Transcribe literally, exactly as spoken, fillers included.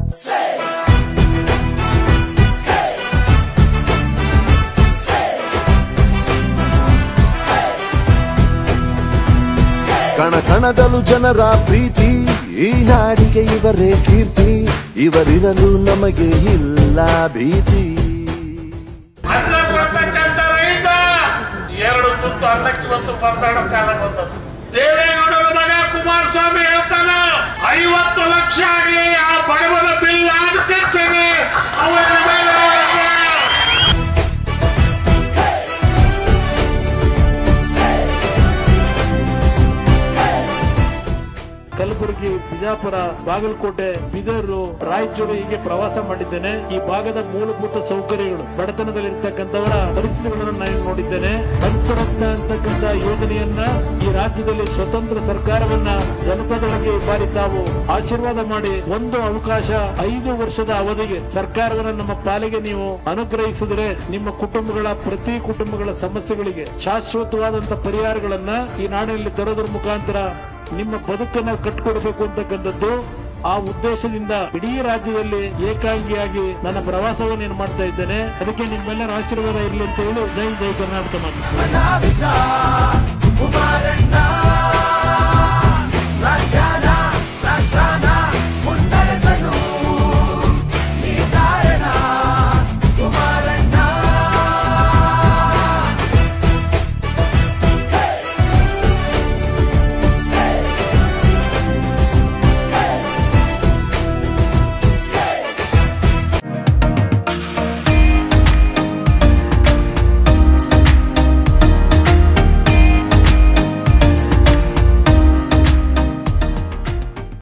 ಕಣ ಕಣದಲು ಜನರ ಪ್ರೀತಿ, ಈ ನಾಡಿಗೆ ಇವರೇ ಕೀರ್ತಿ, ಇವರಿರಲು ನಮಗೆ ಇಲ್ಲ ಭೀತಿ. ಅನ್ನ ಕೊಡ್ತಕ್ಕಂಥ ರೈತ ಎರಡು ತುತ್ತು ಅನ್ನಕ್ಕೆ ಇವತ್ತು ಪರದಾಡೋ ಕಾಲ ಬಂದದ್ದು. ದೇವೇಗೌಡರ ಮಗ ಕುಮಾರಸ್ವಾಮಿ ಹೇಳ್ತಾನ ಐವತ್ತು ಲಕ್ಷ ಆಗಲಿ ಆ ಬಡವರ ಬಿಲ್ ಆಗ್ತೇನೆ ಅವರ ಕಲಬುರಗಿ, ಬಿಜಾಪುರ, ಬಾಗಲಕೋಟೆ, ಬೀದರ್, ರಾಯಚೂರು ಹೀಗೆ ಪ್ರವಾಸ ಮಾಡಿದ್ದೇನೆ. ಈ ಭಾಗದ ಮೂಲಭೂತ ಸೌಕರ್ಯಗಳು, ಬಡತನದಲ್ಲಿರ್ತಕ್ಕಂಥವರ ಪರಿಸ್ಥಿತಿಗಳನ್ನು ನಾನು ನೋಡಿದ್ದೇನೆ. ಪಂಚರತ್ನ ಅಂತಕ್ಕಂಥ ಯೋಜನೆಯನ್ನ ಈ ರಾಜ್ಯದಲ್ಲಿ ಸ್ವತಂತ್ರ ಸರ್ಕಾರವನ್ನ ಜನತಾದಳಕ್ಕೆ ಈ ಬಾರಿ ತಾವು ಆಶೀರ್ವಾದ ಮಾಡಿ ಒಂದು ಅವಕಾಶ ಐದು ವರ್ಷದ ಅವಧಿಗೆ ಸರ್ಕಾರವನ್ನ ನಮ್ಮ ಪಾಲಿಗೆ ನೀವು ಅನುಗ್ರಹಿಸಿದರೆ ನಿಮ್ಮ ಕುಟುಂಬಗಳ ಪ್ರತಿ ಕುಟುಂಬಗಳ ಸಮಸ್ಯೆಗಳಿಗೆ ಶಾಶ್ವತವಾದಂತಹ ಪರಿಹಾರಗಳನ್ನ ಈ ನಾಡಿನಲ್ಲಿ ತರೋದ್ರ ಮುಖಾಂತರ ನಿಮ್ಮ ಬದುಕನ್ನು ಕಟ್ಟಿಕೊಡಬೇಕು ಅಂತಕ್ಕಂಥದ್ದು ಆ ಉದ್ದೇಶದಿಂದ ಇಡೀ ರಾಜ್ಯದಲ್ಲಿ ಏಕಾಂಗಿಯಾಗಿ ನನ್ನ ಪ್ರವಾಸವನ್ನು ಏನು ಮಾಡ್ತಾ ಇದ್ದೇನೆ. ಅದಕ್ಕೆ ನಿಮ್ಮೆಲ್ಲರ ಆಶೀರ್ವಾದ ಇರಲಿ ಅಂತ ಹೇಳಿ ಜೈ ಜೈ ಕರ್ನಾಟಕ ಮಾತು.